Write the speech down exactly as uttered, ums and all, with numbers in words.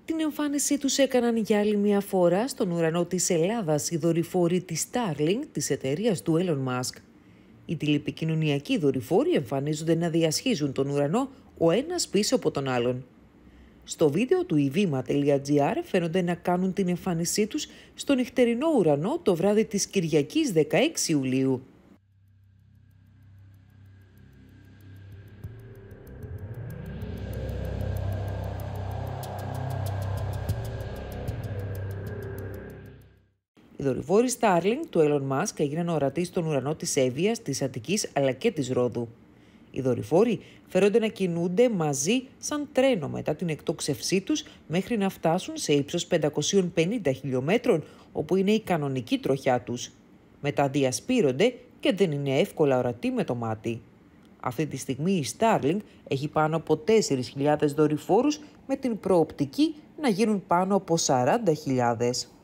Την εμφάνισή τους έκαναν για άλλη μια φορά στον ουρανό της Ελλάδας οι δορυφόροι της Starlink της εταιρείας του Elon Musk. Οι τηλεπικοινωνιακοί δορυφόροι εμφανίζονται να διασχίζουν τον ουρανό ο ένας πίσω από τον άλλον. Στο βίντεο του ι βι εμ έι τελεία τζι άρ φαίνονται να κάνουν την εμφάνισή τους στο νυχτερινό ουρανό το βράδυ της Κυριακής δεκαέξι Ιουλίου. Οι δορυφόροι Starlink του Elon Musk έγιναν ορατοί στον ουρανό της Εύβοιας, της Αττικής αλλά και της Ρόδου. Οι δορυφόροι φέρονται να κινούνται μαζί σαν τρένο μετά την εκτόξευσή τους μέχρι να φτάσουν σε ύψος πεντακόσιων πενήντα χιλιομέτρων, όπου είναι η κανονική τροχιά τους. Μετά διασπείρονται και δεν είναι εύκολα ορατοί με το μάτι. Αυτή τη στιγμή η Starlink έχει πάνω από τέσσερις χιλιάδες δορυφόρους με την προοπτική να γίνουν πάνω από σαράντα χιλιάδες.